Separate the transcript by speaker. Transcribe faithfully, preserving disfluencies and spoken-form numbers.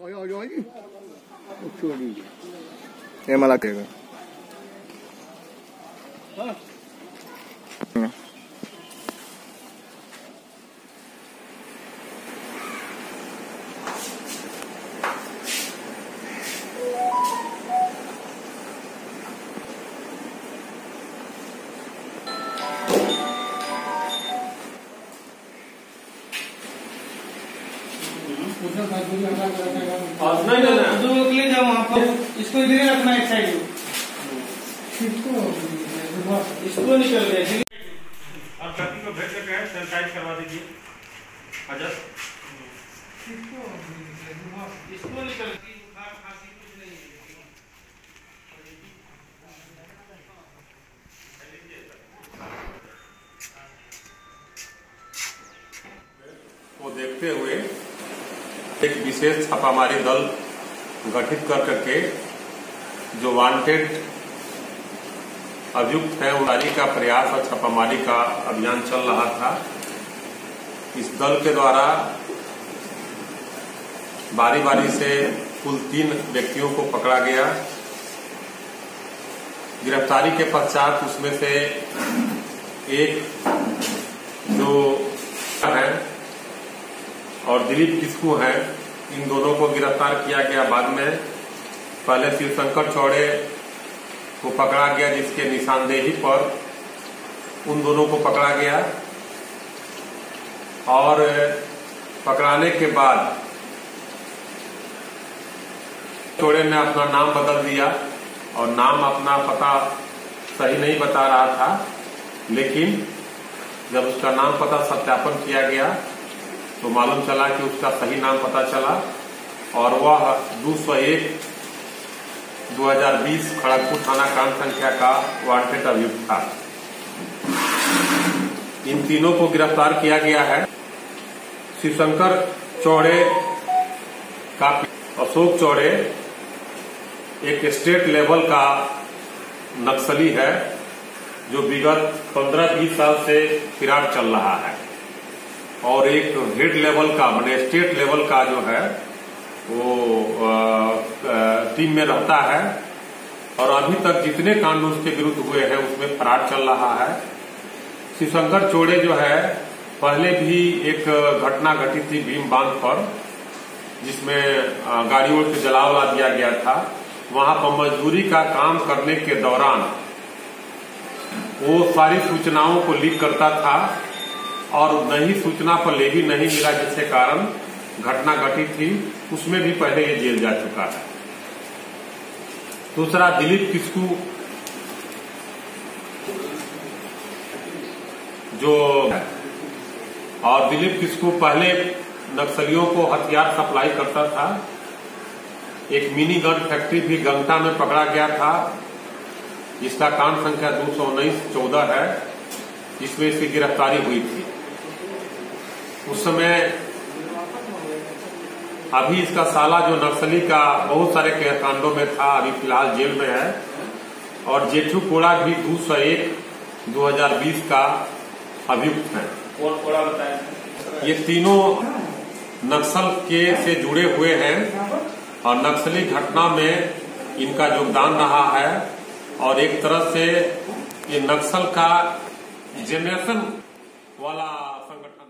Speaker 1: ये मला कहेगा
Speaker 2: नहीं ना ले जाओ वहाँ पर, इसको इधर ही रखना एक साइड, इसको निकल गया।
Speaker 3: आप छाती को भेज करके सैनिटाइज करवा दीजिए। अच्छा
Speaker 2: इसको निकल बुखार खांसी कुछ नहीं है।
Speaker 4: को देखते हुए एक विशेष छापामारी दल गठित कर करके जो वांटेड अभियुक्त है उतारी का प्रयास और छापामारी का अभियान चल रहा था। इस दल के द्वारा बारी बारी से कुल तीन व्यक्तियों को पकड़ा गया। गिरफ्तारी के पश्चात उसमें से एक जो है और दिलीप किस्कू है, इन दोनों को गिरफ्तार किया गया। बाद में पहले शिवशंकर चौड़े को पकड़ा गया, जिसके निशानदेही पर उन दोनों को पकड़ा गया और पकड़ाने के बाद चौड़े ने अपना नाम बदल दिया और नाम अपना पता सही नहीं बता रहा था, लेकिन जब उसका नाम पता सत्यापन किया गया तो मालूम चला कि उसका सही नाम पता चला और वह दो सौ एक दो हजार बीस खड़गपुर थाना कांड संख्या का वांटेड अभियुक्त था। इन तीनों को गिरफ्तार किया गया है। शिवशंकर चौड़े का अशोक चौड़े एक स्टेट लेवल का नक्सली है जो विगत पंद्रह बीस साल से फिरार चल रहा है और एक हेड लेवल का माने स्टेट लेवल का जो है वो आ, आ, टीम में रहता है और अभी तक जितने कांड उसके विरुद्ध हुए हैं उसमें फरार चल रहा है। शिवशंकर चौड़े जो है पहले भी एक घटना घटी थी भीम बांध पर, जिसमें गाड़ियों से जलावला दिया गया था। वहां पर मजदूरी का काम करने के दौरान वो सारी सूचनाओं को लीक करता था और नई सूचना पर लेवी नहीं मिला, जिसके कारण घटना घटी थी। उसमें भी पहले ये जेल जा चुका है। दूसरा दिलीप किस्कू जो और दिलीप किस्कू पहले नक्सलियों को हथियार सप्लाई करता था। एक मिनी गन फैक्ट्री भी गंगटा में पकड़ा गया था, जिसका कांड संख्या दो सौ उन्नीस चौदह है, जिसमें इसकी गिरफ्तारी हुई थी। उस समय अभी इसका साला जो नक्सली का बहुत सारे कांडों में था, अभी फिलहाल जेल में है। और जेठू कोड़ा भी दो सौ एक दो हजार बीस का अभियुक्त है।
Speaker 3: कौन कोड़ा बताया?
Speaker 4: ये तीनों नक्सल के से जुड़े हुए हैं और नक्सली घटना में इनका योगदान रहा है और एक तरह से ये नक्सल का जेनरेशन वाला संगठन